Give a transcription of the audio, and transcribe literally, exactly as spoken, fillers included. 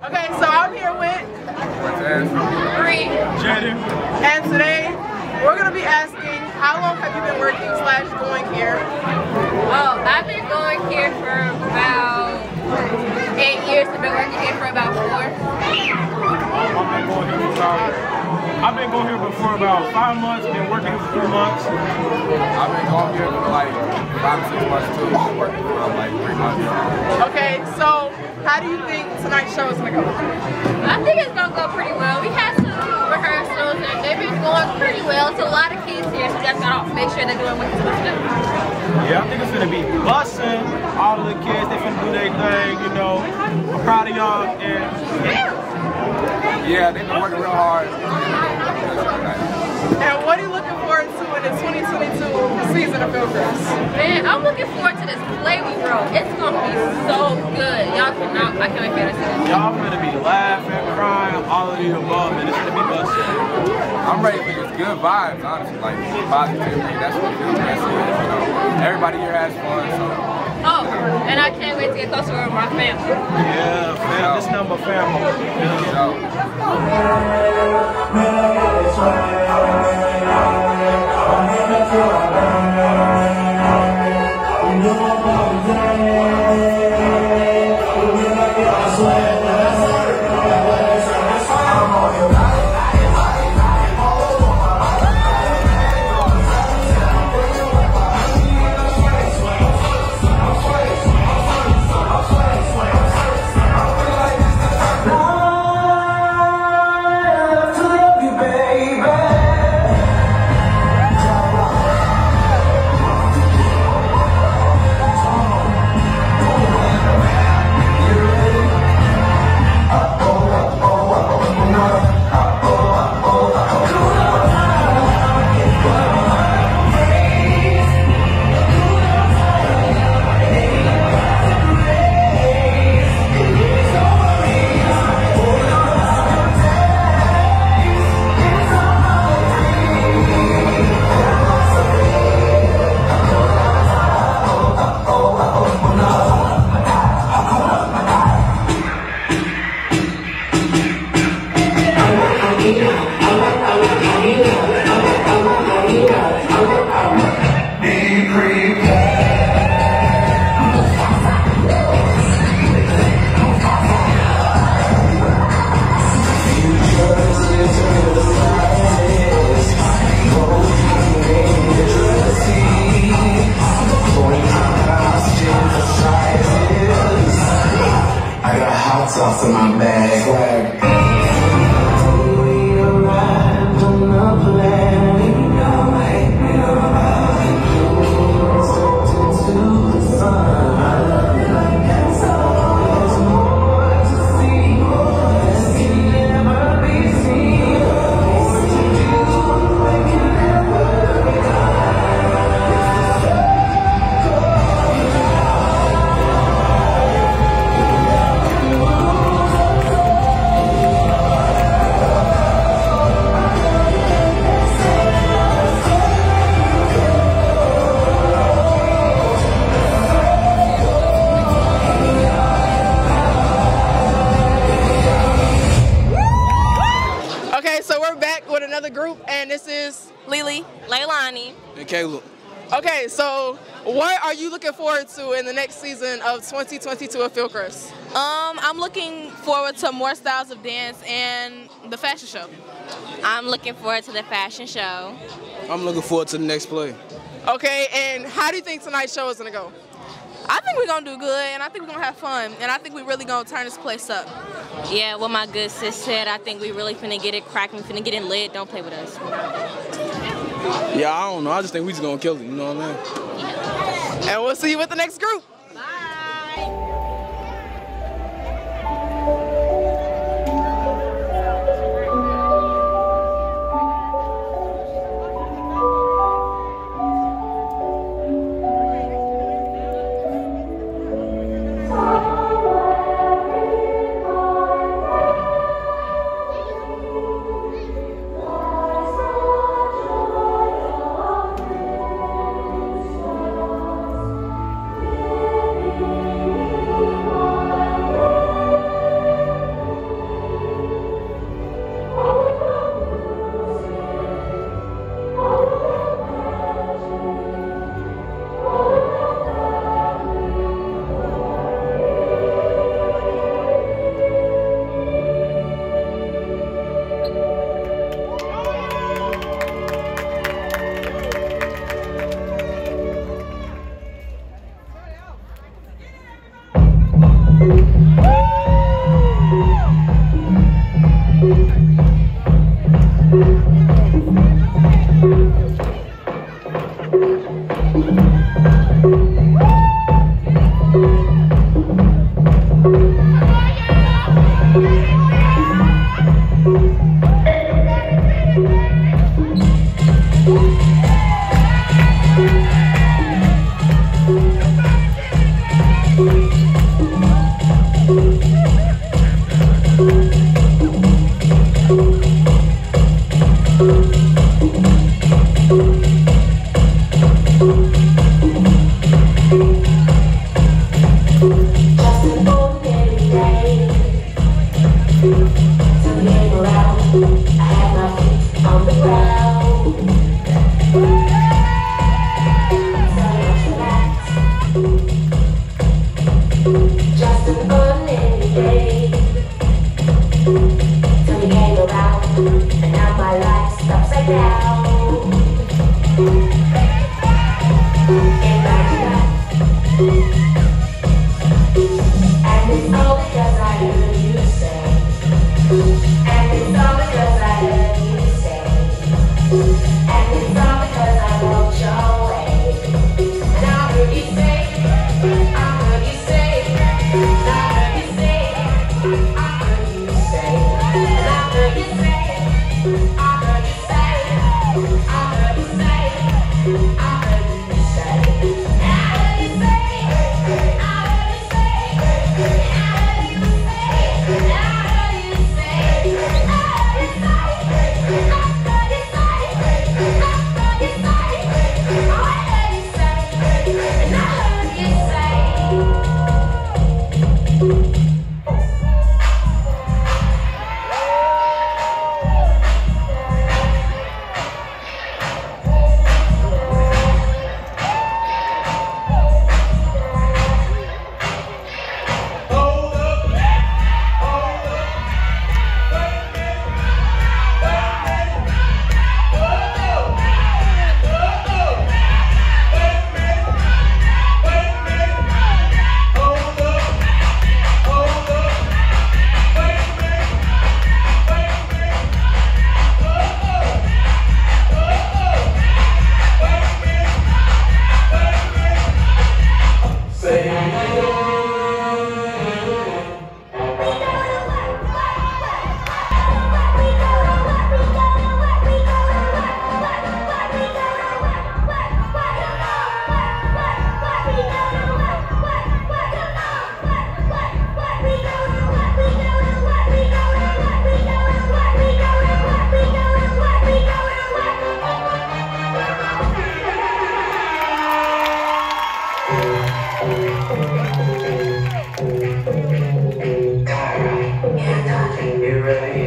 Okay, so I'm here with Bree. Jaden. And today we're gonna be asking, how long have you been working slash going here? Oh, I've been going here for about eight years. I've been working here for about four. I've been going here for about, I've been going here for about five months. Been working here for three months. I've been going here for like five to six months too. Been working for like three months. Okay, so how do you think tonight's show is gonna go? I think it's gonna go pretty well. We had some rehearsals and they've been going pretty well. It's a lot of kids here, so we just gotta make sure they're doing what they're supposed to do. Yeah, I think it's gonna be busting. All of the kids, they finna do their thing, you know. I'm proud of y'all, and yeah, they've been working real hard. And what are you looking forward to in the twenty twenty-two season of Fieldcrest? Man, I'm looking forward to this play we wrote. It's gonna be so good. Y'all cannot, I can't wait for this. y'all gonna be laughing, crying, all of the above, and it's gonna be busting. I'm ready for just good vibes, honestly, like positivity. That's what Fieldcrest is. You know, everybody here has fun. So. Oh, and I can't wait to get closer with my family. Yeah, fam, this number family. Sauce in my bag. Group, and this is Lily, Leilani, and Caleb. Okay, so what are you looking forward to in the next season of twenty twenty-two of Fieldcrest? Um, I'm looking forward to more styles of dance and the fashion show. I'm looking forward to the fashion show. I'm looking forward to the next play. Okay, and how do you think tonight's show is gonna go? I think we're gonna do good, and I think we're gonna have fun, and I think we're really gonna turn this place up. Yeah, what my good sis said, I think we really finna get it cracking, finna get it lit. Don't play with us. Yeah, I don't know. I just think we just gonna kill it. You know what I mean? Yeah. And we'll see you with the next group. Bye. You ready?